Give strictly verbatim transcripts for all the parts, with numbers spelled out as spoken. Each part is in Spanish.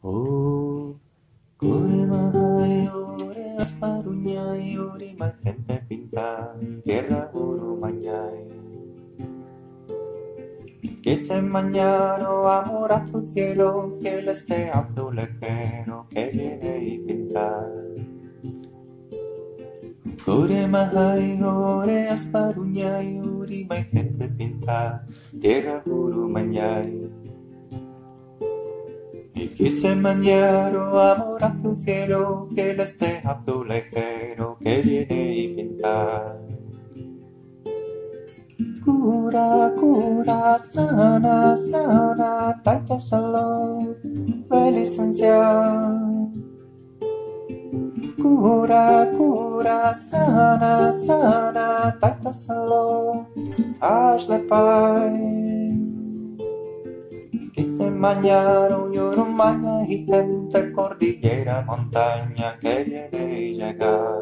Oh, corre mahai, ore asparuñay, ori gente pinta, tierra oro mañay. Que se mañana amor a tu cielo, que el esté azul lejero, que viene y pinta. Corre mahai, ore asparuñay, ori gente pinta, tierra oro mañay. Y quise mañana amor a tu cielo, que el esté azul lejero, que viene y pinta. Cura, cura, sana, sana, taita salud, licencia. Cura, cura, sana, sana, taita salud, hazle pai. Que se mañaron lloro maña y gente cordillera, montaña que viene y llega.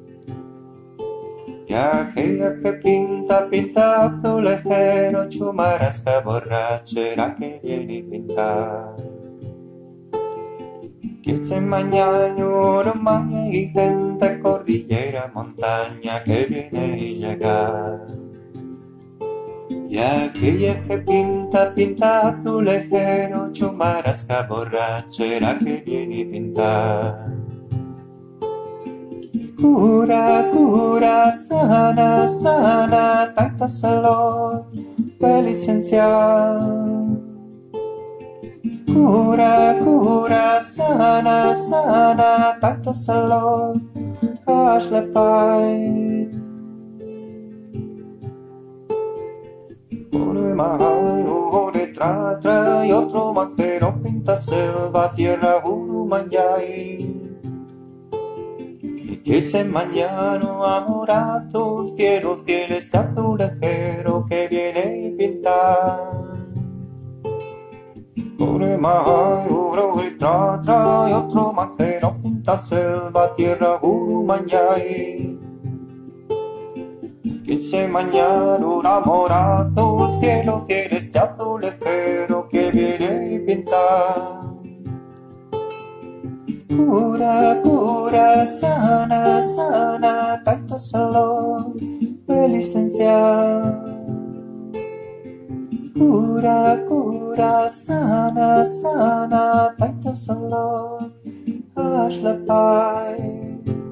Y aquella que pinta, pinta azulejero, chumarasca borrachera que viene y pinta. Que se mañana lloro maña y gente cordillera, montaña que viene y llega. Y aquella que pinta, pinta azulejero, chumarasca borrachera que viene y pinta. Cura, cura, sana, sana, tanta salud, licencia. Cura, cura, sana, sana, tanta salud, hazle pai. Ore mahai, ore tra, tra, y otro macero pinta selva, tierra, urumayay. Y que se mañana amor a tu cielo, cielo está azul lejero que viene y pinta. Ore mahai, ore tra, tra, y otro macero pinta selva, tierra, urumayay. Que se mañana amor a tu cielo, cielo está azul lejero que viene y pinta. Cura, cura, sana, sana, tanta salud, licencia. Cura, cura, sana, sana, tanta salud, hazle pai.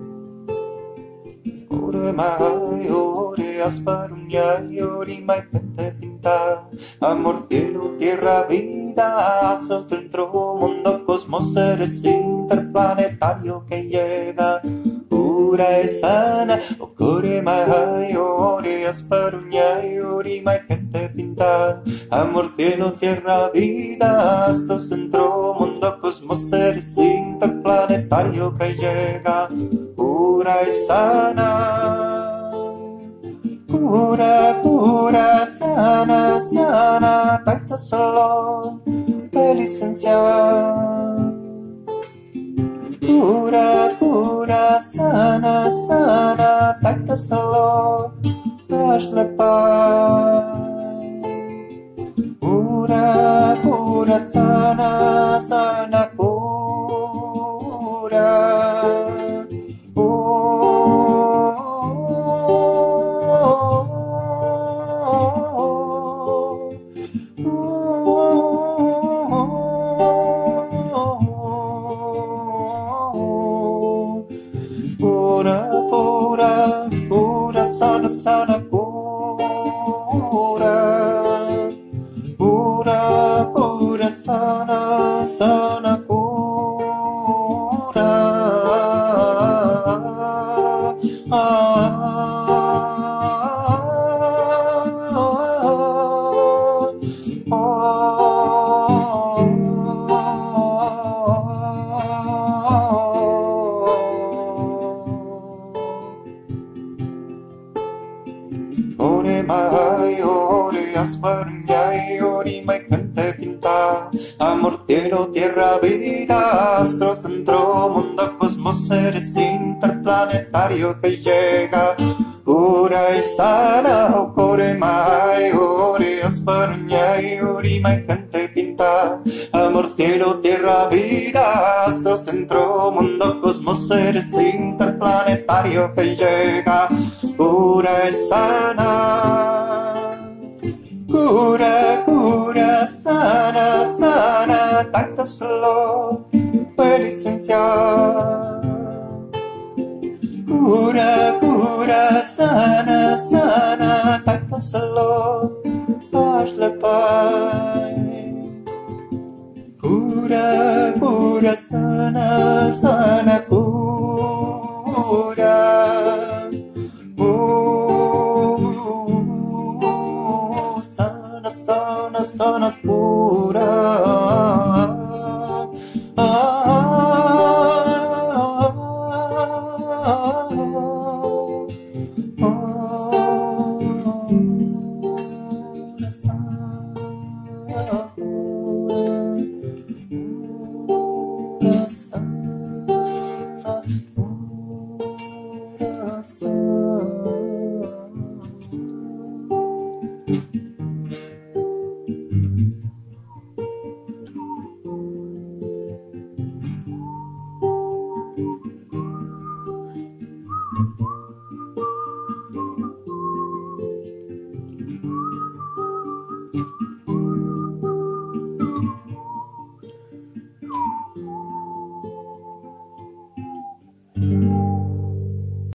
Ore mahai, ore asparuñay, ori mai gente pinta. Amor, cielo, tierra, vida, azul centro, mundo, cosmos, seres interplanetario que llega. Pura y sana, ore mahai, ore asparuñay, ori mai gente pinta. Amor, cielo, tierra, vida, azul centro, mundo, cosmos, seres interplanetario que llega. Pura y sana, pura, pura, sana, sana, tanta salud, licencia. Pura, pura, sana, sana, tanta salud, hazle pai. Pura, pura, sana, sana, pura. Pura, pura, pura, sana, sana, pura. Pura, pura, sana, sana, pura. Ore mahai, ore asparuñay, ori mai gente pinta. Amor, cielo, tierra, vida, astro, centro, mundo, cosmos, seres interplanetario que llega. Pura y sana, ore mahai, ore España y Urima y gente pinta. Amor, cielo, tierra, vida, astro, centro, mundo, cosmos, seres interplanetario que llega. Pura y sana, cura, cura, sana, sana, tacto solo, licencia. Cura, cura, sana, sana, tacto solo, hazle paz. Cura, cura, sana, sana, cura. Uh, sana, sana, sana, cura.